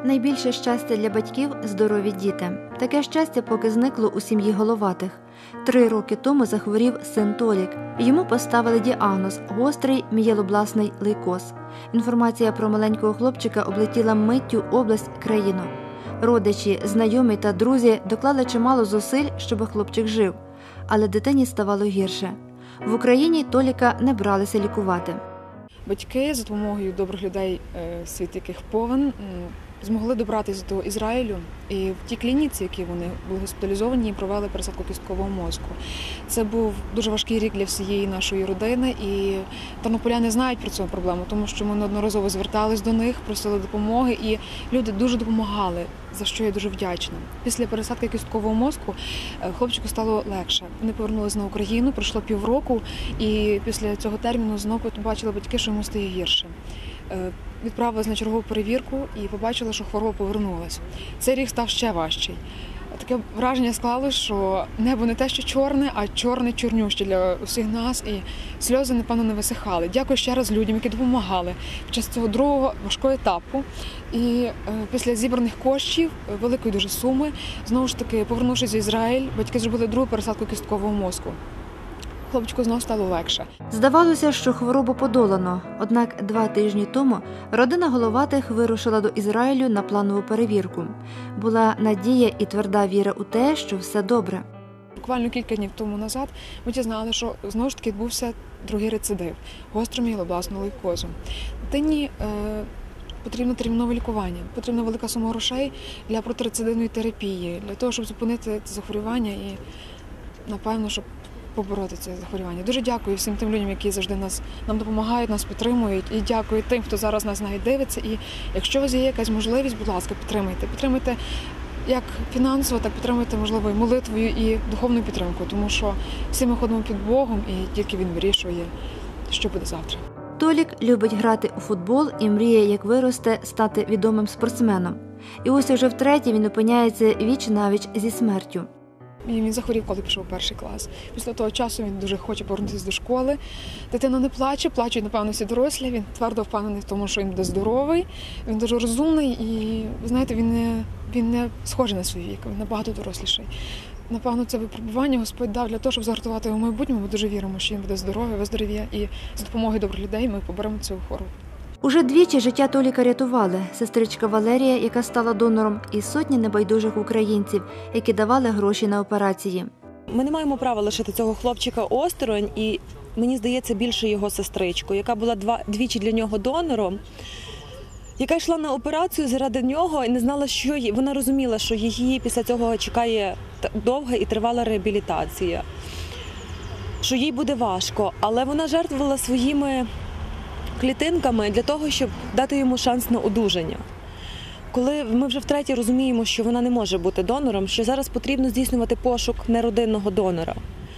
Найбільше щастя для батьків – здорові діти. Таке щастя поки зникло у сім'ї Головатих. 3 роки тому захворів син Толік. Йому поставили діагноз – гострий мієлобластний лейкоз. Інформація про маленького хлопчика облетіла миттю область, країну. Родичі, знайомі та друзі доклали чимало зусиль, щоб хлопчик жив. Але дитині ставало гірше. В Україні Толіка не бралися лікувати. Батьки за допомогою добрих людей, світ яких повен, змогли добратися до Ізраїлю, і в тій клініці, які вони були госпіталізовані, провели пересадку кісткового мозку. Це був дуже важкий рік для всієї нашої родини, і тернополяни знають про цю проблему, тому що ми неодноразово звертались до них, просили допомоги, і люди дуже допомагали, за що я дуже вдячна. Після пересадки кісткового мозку хлопчику стало легше. Вони повернулися на Україну, пройшло півроку, і після цього терміну знову побачили батьки, що йому стає гірше. Відправилась на чергову перевірку і побачила, що хвороба повернулася. Цей рік став ще важчий. Таке враження склалося, що небо не те, що чорне, а чорне чорнюще для усіх нас. І сльози, напевно, не висихали. Дякую ще раз людям, які допомагали під час цього другого важкого етапу. І після зібраних коштів, великої дуже суми, знову ж таки, повернувшись в Ізраїль, батьки зробили другу пересадку кісткового мозку. Хлопчику знову стало легше. Здавалося, що хворобу подолано. Однак 2 тижні тому родина Головатих вирушила до Ізраїлю на планову перевірку. Була надія і тверда віра у те, що все добре. Буквально кілька днів тому назад ми дізналися, що знову ж таки відбувся другий рецидив – гострого мієлобластного лейкозу. Дитині потрібно термінове лікування, потрібна велика сума грошей для протирецидивної терапії, для того, щоб зупинити це захворювання і, напевно, щоб побороти це захворювання. Дуже дякую всім тим людям, які завжди нам допомагають, нас підтримують. І дякую тим, хто зараз нас навіть дивиться. І якщо у вас є якась можливість, будь ласка, підтримайте. Підтримайте як фінансово, так підтримуйте, можливо, і молитвою, і духовною підтримкою. Тому що всі ми ходимо під Богом, і тільки Він вирішує, що буде завтра. Толік любить грати у футбол і мріє, як виросте, стати відомим спортсменом. І ось уже втретє він опиняється віч-навіч зі смертю. Він захворів, коли пішов у 1-й клас. Після того часу він дуже хоче повернутися до школи. Дитина не плаче, плачуть, напевно, всі дорослі. Він твердо впевнений в тому, що він буде здоровий, він дуже розумний і, ви знаєте, він не схожий на свій вік, він набагато доросліший. Напевно, це випробування Господь дав для того, щоб загартувати його в майбутньому. Ми дуже віримо, що він буде здоровий, виздоровіє, і з допомогою добрих людей ми поберемо цю хворобу. Уже двічі життя Толіка рятували сестричка Валерія, яка стала донором, і сотні небайдужих українців, які давали гроші на операції. Ми не маємо права лишити цього хлопчика осторонь, і мені здається більше його сестричку, яка була двічі для нього донором, яка йшла на операцію заради нього і не знала, що їй. Вона розуміла, що її після цього чекає довга і тривала реабілітація, що їй буде важко, але вона жертвувала своїми клітинками для того, щоб дати йому шанс на одужання. Коли ми вже втретє розуміємо, що вона не може бути донором, що зараз потрібно здійснювати пошук неродинного донора.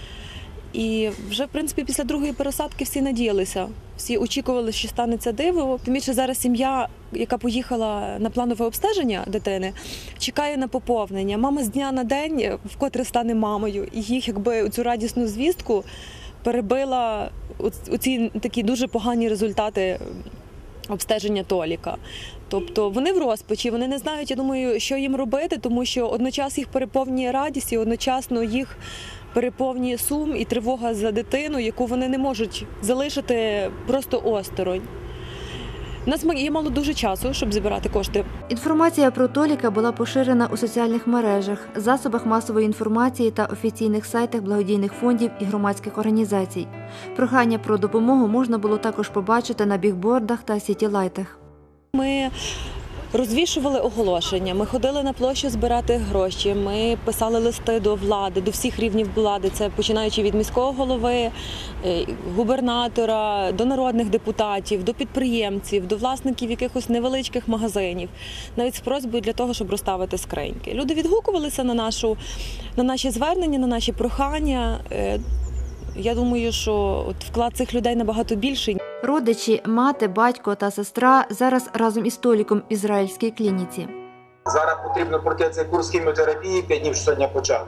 І вже, в принципі, після другої пересадки всі надіялися, всі очікували, що станеться диво. Тим більше зараз сім'я, яка поїхала на планове обстеження дитини, чекає на поповнення. Мама з дня на день вкотре стане мамою. І їх, якби, цю радісну звістку перебила оці такі дуже погані результати обстеження Толіка. Тобто вони в розпачі, вони не знають, я думаю, що їм робити, тому що одночасно їх переповнює радість і одночасно їх переповнює сум і тривога за дитину, яку вони не можуть залишити просто осторонь. У нас є мало дуже часу, щоб збирати кошти. Інформація про Толіка була поширена у соціальних мережах, засобах масової інформації та офіційних сайтах благодійних фондів і громадських організацій. Прохання про допомогу можна було також побачити на бігбордах та сітілайтах. Ми розвішували оголошення, ми ходили на площу збирати гроші, ми писали листи до влади, до всіх рівнів влади, це починаючи від міського голови, губернатора, до народних депутатів, до підприємців, до власників якихось невеличких магазинів, навіть з просьбою для того, щоб розставити скриньки. Люди відгукувалися на наші звернення, на наші прохання. Я думаю, що вклад цих людей набагато більший. Родичі, мати, батько та сестра зараз разом із Толіком в ізраїльській клініці. Зараз потрібно пройти цей курс хіміотерапії, 5 днів сьогодні почали.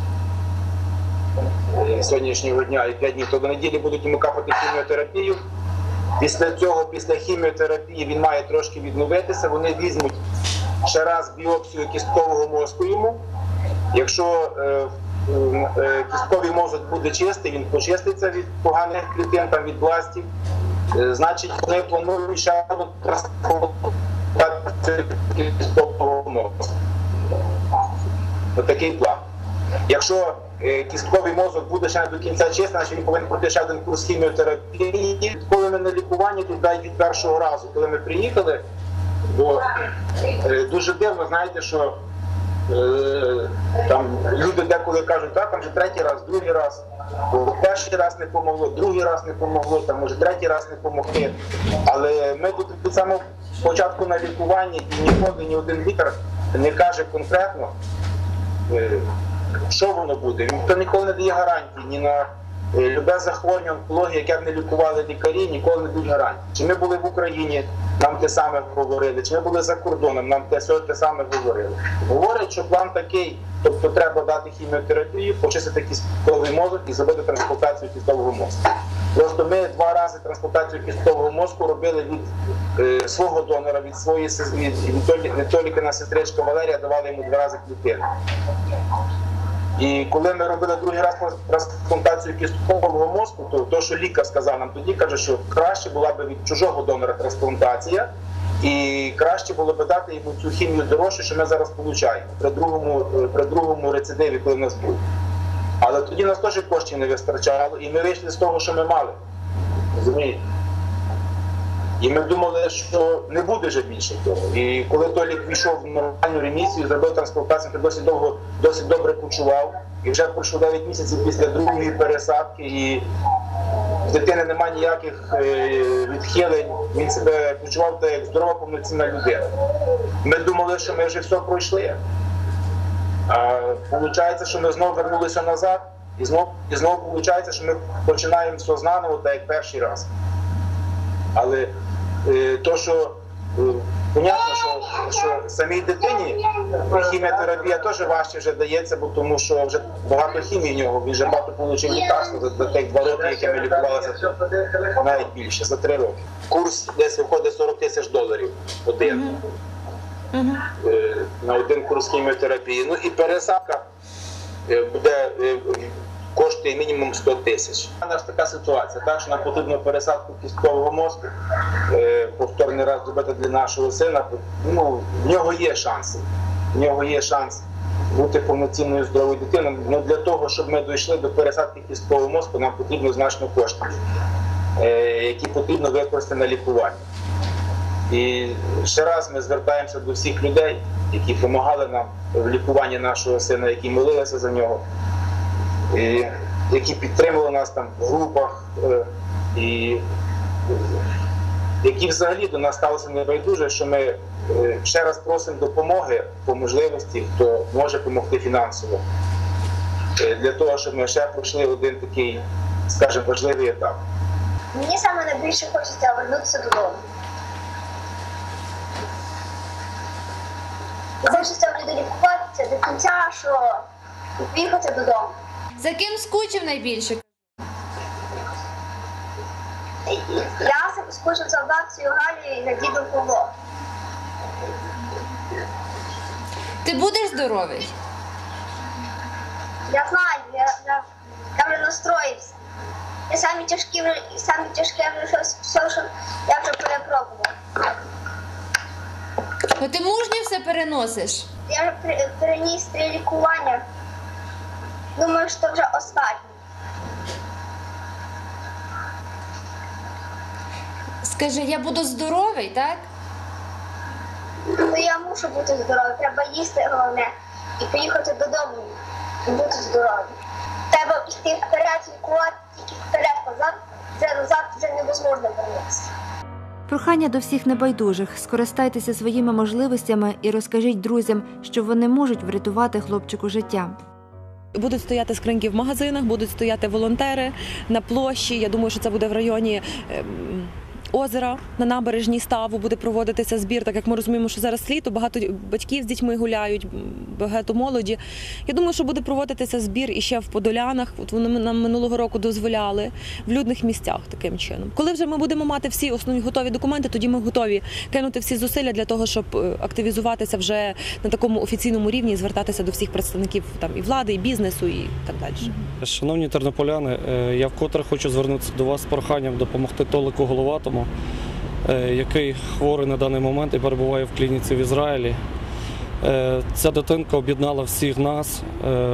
Сьогоднішнього дня і 5 днів, то до неділі будуть йому капати хіміотерапію. Після цього, після хіміотерапії він має трошки відновитися, вони візьмуть ще раз біопсію кісткового мозку йому. Якщо кістковий мозок буде чистий, він почиститься від поганих клітин, там, від бластів, значить вони планують ще одну трансплантацію кісткового мозку. Отакий план. Якщо кістковий мозок буде ще не до кінця чистий, значить він повинен пройти ще один курс хіміотерапії. Коли ми на лікуванні, тут навіть від першого разу, коли ми приїхали, бо дуже дивно, знаєте, що там люди деколи кажуть, так, там вже третій раз, другий раз, бо перший раз не помогло, другий раз не помогло, там може третій раз не помогти. Але ми тут від самого початку на лікуванні і ніколи ні один лікар не каже конкретно, що воно буде. Ніхто ніколи не дає гарантії ні на любе захворювання, онкології, яке б не лікували лікарі, ніколи не дають гарантії. Чи ми були в Україні, нам те саме говорили, чи ми були за кордоном, нам те саме говорили. Говорять, що план такий, тобто треба дати хіміотерапію, почистити кістковий мозок і зробити трансплантацію кісткового мозку. Просто ми 2 рази трансплантацію кісткового мозку робили від свого донора, від своєї від Толікина сестричка Валерія, давали йому 2 рази клітини. І коли ми робили другий раз трансплантацію кісткового мозку, то що лікар сказав нам тоді, каже, що краще була б від чужого донора трансплантація, і краще було б дати йому цю хімію дорожчу, що ми зараз отримуємо при другому рецидиві, коли в нас був. Але тоді нас теж коштів не вистачало, і ми вийшли з того, що ми мали. Розумієте? І ми думали, що не буде вже більше того. І коли Толік війшов в нормальну ремісію, зробив трансплантацію, то досить добре почував. І вже пройшло 9 місяців після другої пересадки, і в дитини немає ніяких відхилень. Він себе почував так, як здорова, повноцінна людина. Ми думали, що ми вже все пройшли. А виходить, що ми знову вернулися назад, і знову виходить, що ми починаємо все заново, так як перший раз. Але то, що понятно, що самій дитині хіміотерапія теж важче вже дається, бо тому що вже багато хімії в нього, він вже багато отримав лікарства за тих 2 роки, які ми лікувалися, навіть більше, за 3 роки. Курс десь виходить $40 000 один. На один курс хіміотерапії. Ну і пересадка буде коштує мінімум 100 000. У нас така ситуація, так, що нам потрібно пересадку кісткового мозку, повторний раз зробити для нашого сина. Ну, в нього є шанси. В нього є шанс бути повноцінною здоровою дитиною. Но для того, щоб ми дійшли до пересадки кісткового мозку, нам потрібно значно коштів, які потрібно використати на лікування. І ще раз ми звертаємося до всіх людей, які допомагали нам в лікуванні нашого сина, які молилися за нього, і які підтримували нас там в групах, і які взагалі до нас сталося небайдуже, що ми ще раз просимо допомоги по можливості, хто може допомогти фінансово, для того, щоб ми ще пройшли один такий, скажімо, важливий етап. Мені саме найбільше хочеться повернутися додому. Хочеться вже долікуватися до кінця, що поїхати додому. За ким скучив найбільше? Я скучив за бабцею Галею і за дідом Павлом. Ти будеш здоровий? Я знаю, я вже настроївся. І самі тяжкі все, що я вже перепробував. Ну ти мужньо все переносиш? Я вже переніс 3 лікування. Думаю, що вже останнє. Скажи, я буду здоровий, так? Ну я мушу бути здоровий, треба їсти головне і поїхати додому і бути здоровим. Треба йти вперед, лікувати, тільки вперед, назад вже невозможно вернутися. Прохання до всіх небайдужих – скористайтеся своїми можливостями і розкажіть друзям, що вони можуть врятувати хлопчику життя. Будуть стояти скриньки в магазинах, будуть стояти волонтери на площі. Я думаю, що це буде в районі озера на набережній Ставу буде проводитися збір, так як ми розуміємо, що зараз літо, багато батьків з дітьми гуляють, багато молоді. Я думаю, що буде проводитися збір іще в Подолянах. От вони нам минулого року дозволяли в людних місцях таким чином. Коли вже ми будемо мати всі основні готові документи, тоді ми готові кинути всі зусилля для того, щоб активізуватися вже на такому офіційному рівні і звертатися до всіх представників там і влади, і бізнесу, і так далі. Шановні тернополяни, я вкотре хочу звернутися до вас з проханням допомогти Толику Головатому, який хворий на даний момент і перебуває в клініці в Ізраїлі. Ця дитинка об'єднала всіх нас.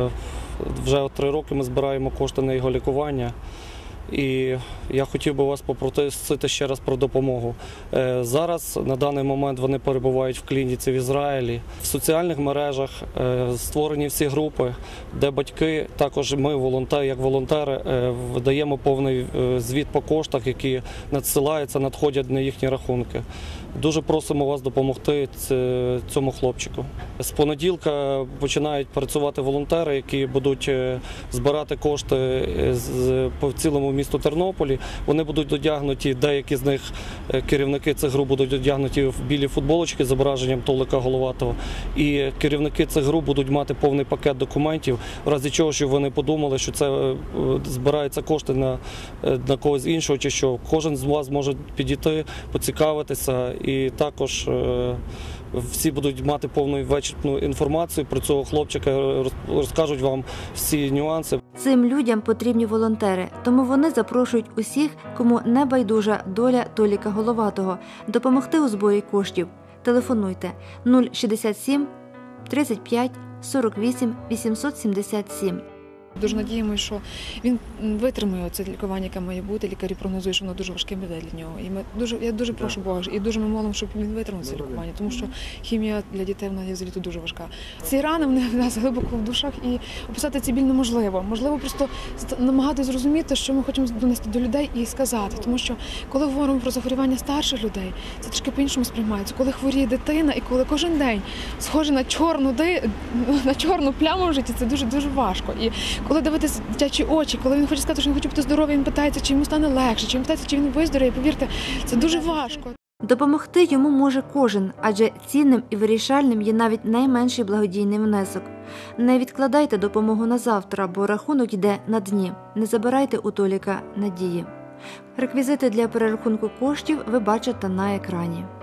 Вже 3 роки ми збираємо кошти на його лікування. І я хотів би вас попросити ще раз про допомогу. Зараз, на даний момент, вони перебувають в клініці в Ізраїлі. В соціальних мережах створені всі групи, де батьки, також ми, як волонтери, видаємо повний звіт по коштах, які надсилаються, надходять на їхні рахунки. Дуже просимо вас допомогти цьому хлопчику. З понеділка починають працювати волонтери, які будуть збирати кошти по цілому місту Тернополі. Вони будуть одягнуті, деякі з них, керівники цих груп, будуть одягнуті в білі футболочки з зображенням Толика Головатого. І керівники цих груп будуть мати повний пакет документів, в разі чого, щоб вони подумали, що це збираються кошти на когось іншого, чи що. Кожен з вас може підійти, поцікавитися. І також всі будуть мати повну вичерпну інформацію про цього хлопчика, розкажуть вам всі нюанси. Цим людям потрібні волонтери, тому вони запрошують усіх, кому не байдужа доля Толіка Головатого, допомогти у зборі коштів. Телефонуйте 067 35 48 877. Дуже надіємося, що він витримує це лікування, яке має бути. Лікарі прогнозують, що воно дуже важке буде для нього. І я дуже прошу Бога, і дуже ми молимо, щоб він витримав це лікування, тому що хімія для дітей вона є взагалі дуже важка. Ці рани вони в нас глибоко в душах, і описати цей біль неможливо. Можливо, просто намагатися зрозуміти, що ми хочемо донести до людей і сказати. Тому що коли говоримо про захворювання старших людей, це трішки по-іншому сприймається. Коли хворіє дитина і коли кожен день схоже на чорну пляму в житті, це дуже важко. І коли дивитися дитячі очі, коли він хоче сказати, що він хоче бути здоровий, він питається, чи йому стане легше, чи він питається, чи він виздоровіє, повірте, це дуже важко. Допомогти йому може кожен, адже цінним і вирішальним є навіть найменший благодійний внесок. Не відкладайте допомогу на завтра, бо рахунок йде на дні. Не забирайте у Толіка надії. Реквізити для перерахунку коштів ви бачите на екрані.